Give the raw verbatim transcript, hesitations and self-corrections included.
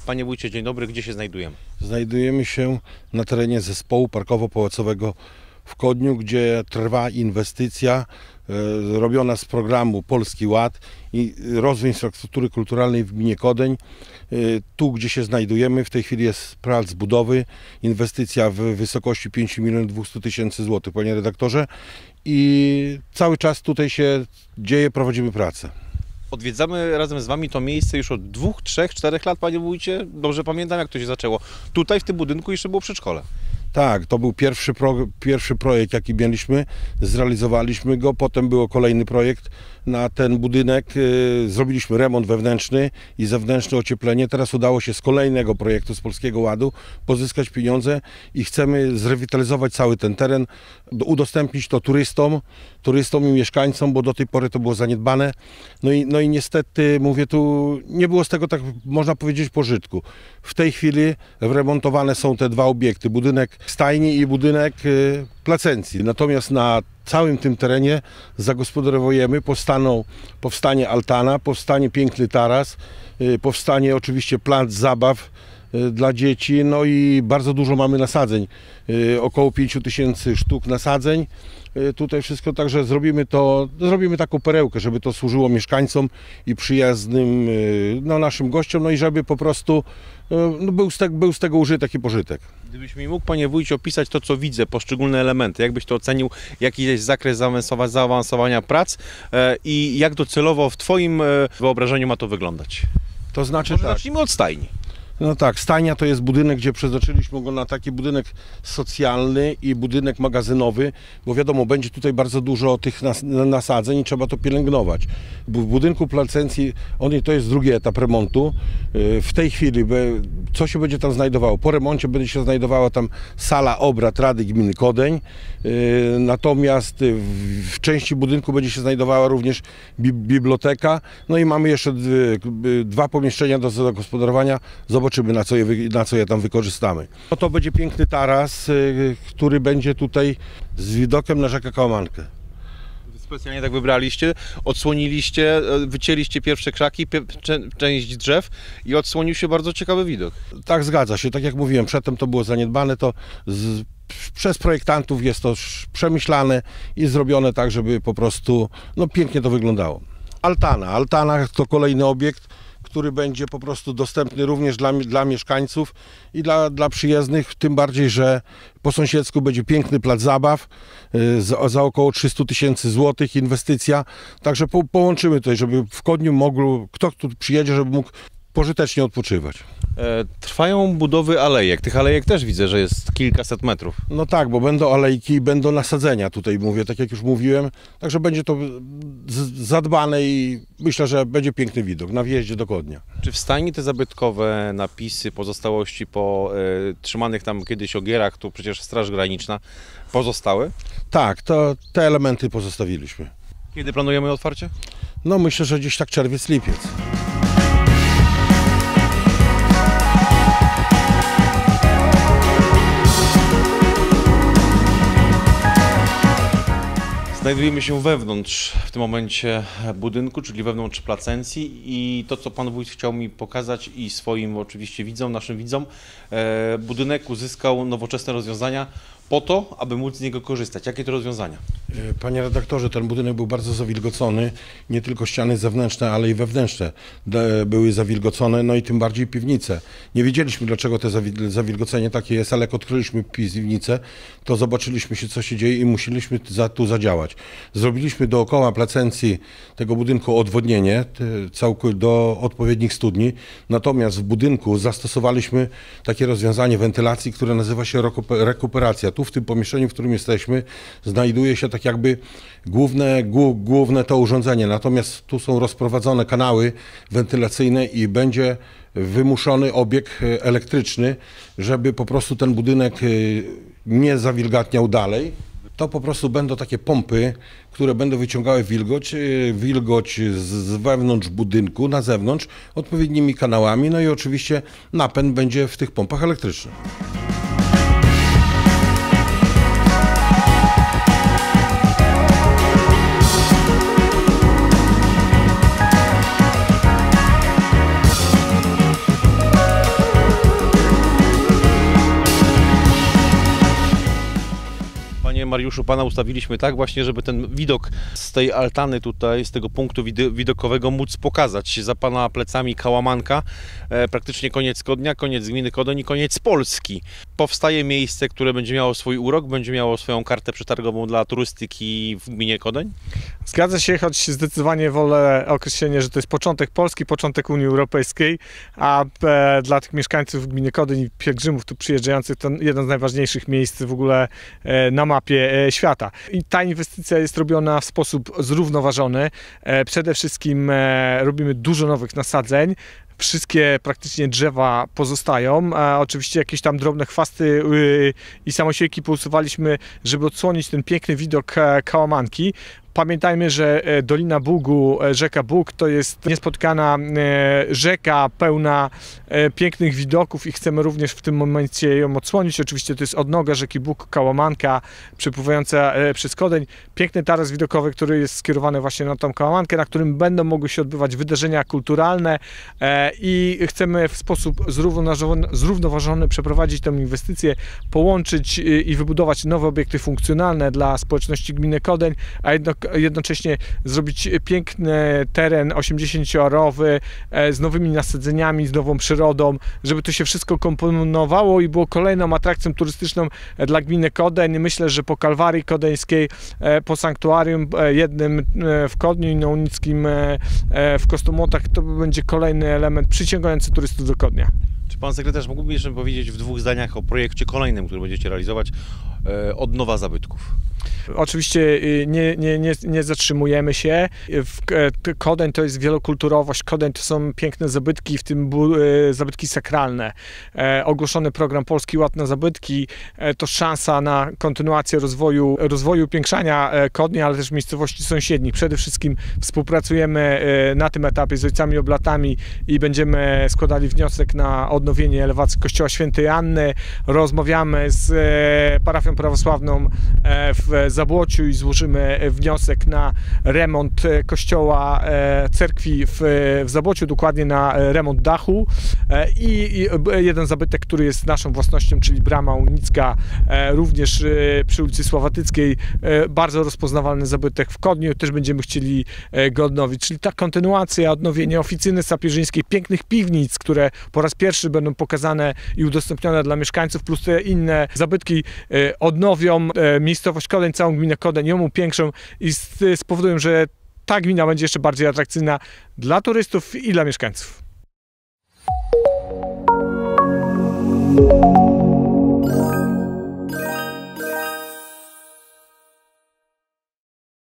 Panie wójcie, dzień dobry, gdzie się znajdujemy? Znajdujemy się na terenie zespołu parkowo-pałacowego w Kodniu, gdzie trwa inwestycja e, robiona z programu Polski Ład i rozwój infrastruktury kulturalnej w gminie Kodeń. E, tu, gdzie się znajdujemy, w tej chwili jest plac budowy, inwestycja w wysokości pięć milionów dwieście tysięcy złotych, panie redaktorze. I cały czas tutaj się dzieje, prowadzimy pracę. Odwiedzamy razem z Wami to miejsce już od dwóch, trzech, czterech lat, panie wójcie. Dobrze pamiętam, jak to się zaczęło. Tutaj w tym budynku jeszcze było przedszkole. Tak, to był pierwszy, pro, pierwszy projekt, jaki mieliśmy, zrealizowaliśmy go, potem był kolejny projekt na ten budynek, yy, zrobiliśmy remont wewnętrzny i zewnętrzne ocieplenie. Teraz udało się z kolejnego projektu z Polskiego Ładu pozyskać pieniądze i chcemy zrewitalizować cały ten teren, udostępnić to turystom, turystom i mieszkańcom, bo do tej pory to było zaniedbane. No i, no i niestety, mówię tu, nie było z tego, tak można powiedzieć, pożytku. W tej chwili remontowane są te dwa obiekty, budynek stajni i budynek y, placencji. Natomiast na całym tym terenie zagospodarowujemy, powstaną, powstanie altana, powstanie piękny taras, y, powstanie oczywiście plac zabaw y, dla dzieci, no i bardzo dużo mamy nasadzeń, y, około pięć tysięcy sztuk nasadzeń. Y, tutaj wszystko, także zrobimy to, zrobimy taką perełkę, żeby to służyło mieszkańcom i przyjaznym y, no, naszym gościom, no i żeby po prostu no, był, z te, był z tego użytek i pożytek. Gdybyś mi mógł, panie wójcie, opisać to, co widzę, poszczególne elementy, jakbyś to ocenił, jaki jest zakres zaawansowania prac e, i jak docelowo w Twoim e, wyobrażeniu ma to wyglądać? To znaczy Może tak. Zacznijmy od stajni. No tak, stajnia to jest budynek, gdzie przeznaczyliśmy go na taki budynek socjalny i budynek magazynowy, bo wiadomo, będzie tutaj bardzo dużo tych nas, nasadzeń i trzeba to pielęgnować. W budynku placencji, on, to jest drugi etap remontu. W tej chwili, co się będzie tam znajdowało? Po remoncie będzie się znajdowała tam sala obrad Rady Gminy Kodeń, natomiast w części budynku będzie się znajdowała również biblioteka, no i mamy jeszcze dwa pomieszczenia do zagospodarowania. Zobaczymy, na co, je, na co je tam wykorzystamy. No to będzie piękny taras, y, który będzie tutaj z widokiem na rzekę Kałamankę. Specjalnie tak wybraliście, odsłoniliście, wycięliście pierwsze krzaki, pie, część drzew i odsłonił się bardzo ciekawy widok. Tak, zgadza się. Tak jak mówiłem, przedtem to było zaniedbane, to z, przez projektantów jest to przemyślane i zrobione tak, żeby po prostu no, pięknie to wyglądało. Altana. Altana to kolejny obiekt, który będzie po prostu dostępny również dla, dla mieszkańców i dla, dla przyjezdnych, tym bardziej, że po sąsiedzku będzie piękny plac zabaw y, za, za około trzysta tysięcy złotych inwestycja, także po, połączymy tutaj, żeby w Kodniu mógł, kto tu przyjedzie, żeby mógł pożytecznie odpoczywać. E, trwają budowy alejek. Tych alejek też widzę, że jest kilkaset metrów. No tak, bo będą alejki i będą nasadzenia tutaj, mówię, tak jak już mówiłem. Także będzie to zadbane i myślę, że będzie piękny widok na wjeździe do Kodnia. Czy w stajni te zabytkowe napisy, pozostałości po e, trzymanych tam kiedyś ogierach, tu przecież Straż Graniczna, pozostały? Tak, to te elementy pozostawiliśmy. Kiedy planujemy otwarcie? No myślę, że gdzieś tak czerwiec, lipiec. Znajdujemy się wewnątrz w tym momencie budynku, czyli wewnątrz placencji i to, co pan wójt chciał mi pokazać i swoim oczywiście widzom, naszym widzom, e, budynek uzyskał nowoczesne rozwiązania po to, aby móc z niego korzystać. Jakie to rozwiązania? Panie redaktorze, ten budynek był bardzo zawilgocony, nie tylko ściany zewnętrzne, ale i wewnętrzne były zawilgocone, no i tym bardziej piwnice. Nie wiedzieliśmy, dlaczego to zawilgocenie takie jest, ale jak odkryliśmy piwnicę, to zobaczyliśmy się, co się dzieje i musieliśmy za, tu zadziałać. Zrobiliśmy dookoła placencji tego budynku odwodnienie całkowicie do odpowiednich studni, natomiast w budynku zastosowaliśmy takie rozwiązanie wentylacji, które nazywa się rekuperacja. Tu w tym pomieszczeniu, w którym jesteśmy, znajduje się tak jakby główne, główne to urządzenie, natomiast tu są rozprowadzone kanały wentylacyjne i będzie wymuszony obieg elektryczny, żeby po prostu ten budynek nie zawilgatniał dalej. To po prostu będą takie pompy, które będą wyciągały wilgoć, wilgoć z wewnątrz budynku na zewnątrz odpowiednimi kanałami, no i oczywiście napęd będzie w tych pompach elektrycznych. Mariuszu, pana ustawiliśmy tak właśnie, żeby ten widok z tej altany tutaj, z tego punktu widokowego móc pokazać. Za pana plecami Kałamanka, e, praktycznie koniec Kodnia, koniec gminy Kodoń i koniec Polski. Powstaje miejsce, które będzie miało swój urok, będzie miało swoją kartę przetargową dla turystyki w gminie Kodoń? Zgadza się, choć zdecydowanie wolę określenie, że to jest początek Polski, początek Unii Europejskiej, a e, dla tych mieszkańców gminy Kodoń i pielgrzymów tu przyjeżdżających to jedno z najważniejszych miejsc w ogóle e, na mapie e, świata. I ta inwestycja jest robiona w sposób zrównoważony. E, przede wszystkim e, robimy dużo nowych nasadzeń. Wszystkie praktycznie drzewa pozostają, a oczywiście jakieś tam drobne chwasty yy, i samosiejki pousuwaliśmy, żeby odsłonić ten piękny widok e, Kałamanki. Pamiętajmy, że Dolina Bugu, rzeka Bóg, to jest niespotkana rzeka pełna pięknych widoków i chcemy również w tym momencie ją odsłonić. Oczywiście to jest odnoga rzeki Bóg, Kałamanka, przepływająca przez Kodoń. Piękny taras widokowy, który jest skierowany właśnie na tą Kałamankę, na którym będą mogły się odbywać wydarzenia kulturalne i chcemy w sposób zrównoważony, zrównoważony przeprowadzić tę inwestycję, połączyć i wybudować nowe obiekty funkcjonalne dla społeczności gminy Kodoń, a jednak jednocześnie zrobić piękny teren osiemdziesięcioarowy z nowymi nasadzeniami, z nową przyrodą, żeby to się wszystko komponowało i było kolejną atrakcją turystyczną dla gminy Kodoń. Myślę, że po Kalwarii Kodeńskiej, po sanktuarium jednym w Kodniu i na Unickim w Kostomłotach, to będzie kolejny element przyciągający turystów do Kodnia. Czy pan sekretarz mógłby jeszcze powiedzieć w dwóch zdaniach o projekcie kolejnym, który będziecie realizować, odnowa zabytków? Oczywiście nie, nie, nie, nie zatrzymujemy się. Kodoń to jest wielokulturowość, Kodoń to są piękne zabytki, w tym zabytki sakralne. Ogłoszony program Polski Ład na zabytki to szansa na kontynuację rozwoju, rozwoju upiększania Kodnia, ale też miejscowości sąsiednich. Przede wszystkim współpracujemy na tym etapie z Ojcami Oblatami i będziemy składali wniosek na odnowienie elewacji Kościoła Świętej Anny. Rozmawiamy z parafią prawosławną w Zabłociu i złożymy wniosek na remont kościoła, cerkwi w, w Zabłociu, dokładnie na remont dachu i, i jeden zabytek, który jest naszą własnością, czyli Brama Unicka, również przy ulicy Sławatyckiej, bardzo rozpoznawalny zabytek w Kodniu, też będziemy chcieli go odnowić, czyli ta kontynuacja, odnowienie oficyny sapieżyńskiej, pięknych piwnic, które po raz pierwszy będą pokazane i udostępnione dla mieszkańców, plus te inne zabytki odnowią miejscowość Kodoń, całą gminę Kodoń, ją upiększą i spowodują, że ta gmina będzie jeszcze bardziej atrakcyjna dla turystów i dla mieszkańców.